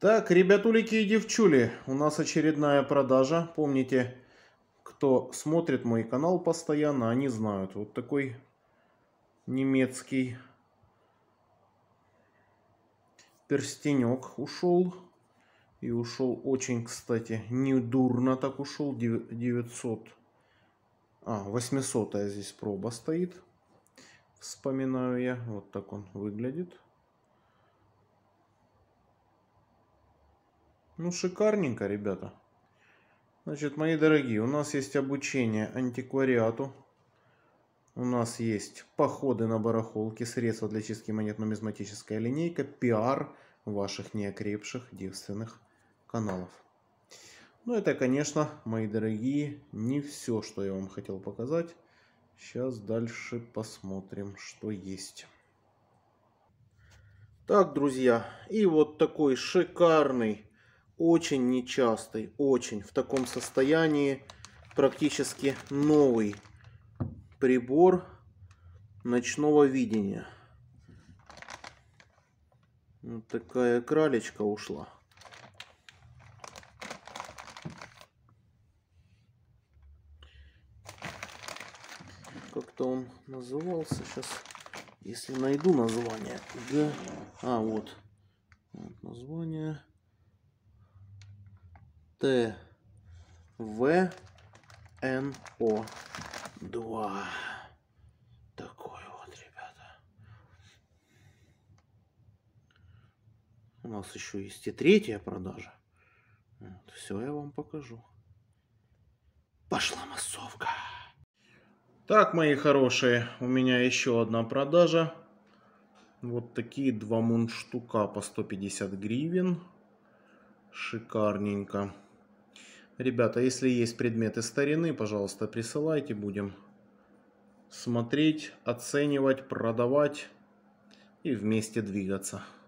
Так, ребятулики и девчули, у нас очередная продажа. Помните, кто смотрит мой канал постоянно, они знают. Вот такой немецкий перстенек ушел. И ушел очень, кстати, недурно так ушел. 800 здесь проба стоит. Вспоминаю я. Вот так он выглядит. Ну, шикарненько, ребята. Значит, мои дорогие, у нас есть обучение антиквариату. У нас есть походы на барахолке, средства для чистки монет, нумизматическая линейка, пиар ваших неокрепших девственных каналов. Ну, это, конечно, мои дорогие, не все, что я вам хотел показать. Сейчас дальше посмотрим, что есть. Так, друзья, и вот такой шикарный, очень нечастый, очень в таком состоянии, практически новый прибор ночного видения. Вот такая кралечка ушла. Как-то он назывался. Сейчас, если найду название. Вот. Вот название. ТВНО2. Такой вот, ребята. У нас еще есть и третья продажа. Вот, все я вам покажу. Пошла массовка. Так, мои хорошие, у меня еще одна продажа. Вот такие два мундштука по 150 гривен. Шикарненько. Ребята, если есть предметы старины, пожалуйста, присылайте. Будем смотреть, оценивать, продавать и вместе двигаться.